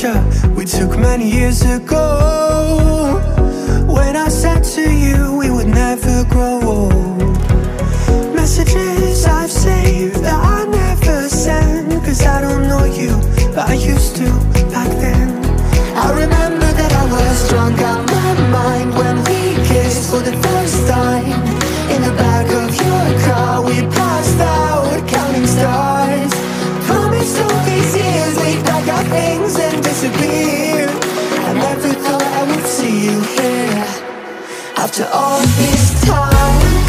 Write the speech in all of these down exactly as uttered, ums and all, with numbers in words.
picture we took many years ago, when I said to you we would never grow old. Messages I've saved that I never send, cause I don't know you, but I used to back then. I remember that I was drunk out my mind when we kissed for the first time. In the back of your car we passed out counting stars. Promised all these years we'd pack our things and disappear. I never thought I would see you here after all this time.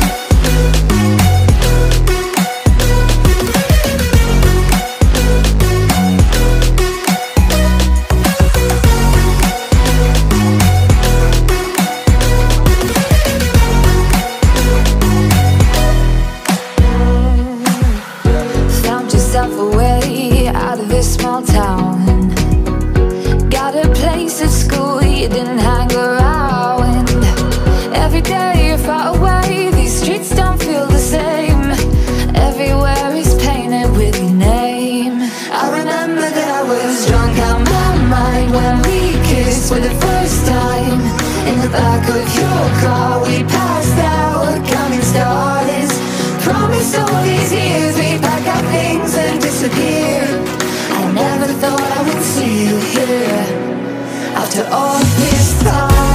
Away out of this small town, got a place at school you didn't hang around. Every day you're far away, these streets don't feel the same. Everywhere is painted with your name. I remember that I was drunk out my mind when we kissed for the first time. In the back of your car we passed out counting stars. Promised all these years we'd pack our things and disappear. I never thought I would see you here after all this time.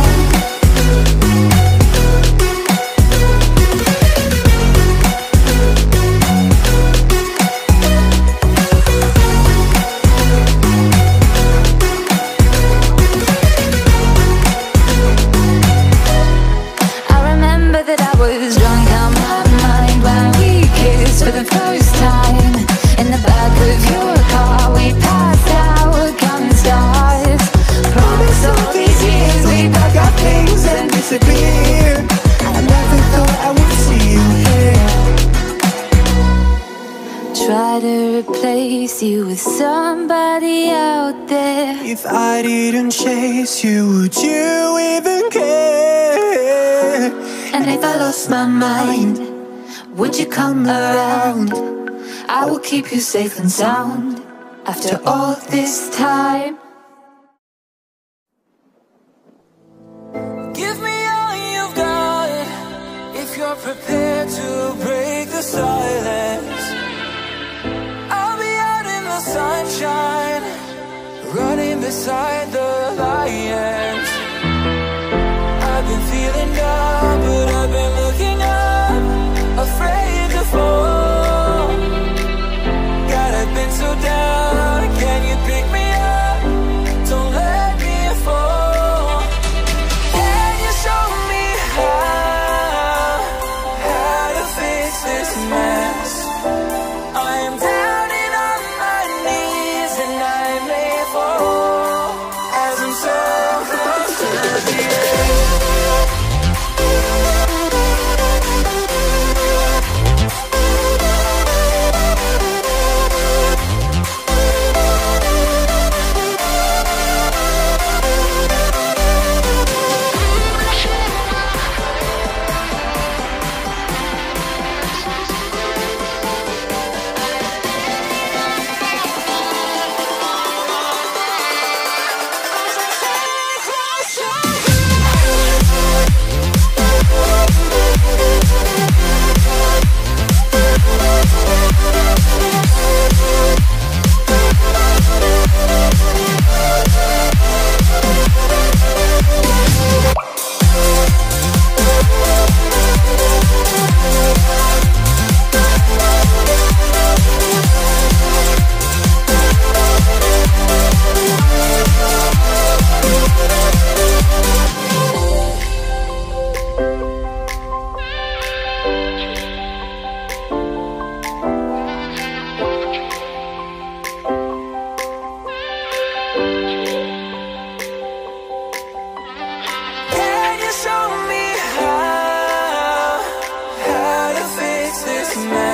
I remember that I was drunk out my mind when we kissed for the first time. In the back of your car we passed out counting stars. Promised all these years we'd pack our things and disappear. I never thought I would see you here. Try to replace you with somebody out there. If I didn't chase you, would you even care? And if I lost my mind, would you come around? I will keep you safe and sound after all this time. Give me all you've got if you're prepared to break the silence. I'll be out in the sunshine, running beside the lions. I've been feeling down, but I've been looking up, afraid to fall. God, I've been so down, can you pick me up? Don't let me fall. Can you show me how, how to fix this mess? I am down and on my knees and I may fall as I'm so close to the end. Show me how, how to fix this mess.